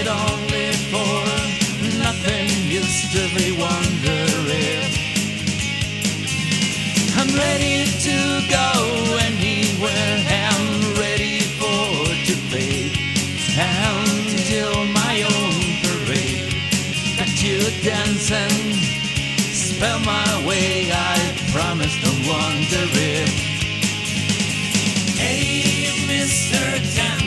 it only for nothing used to be wonder if I'm ready to go anywhere, I'm ready for to fade until my own parade got you dancing, spell my way. I promise, don't wonder if. Hey, Mr. Dance.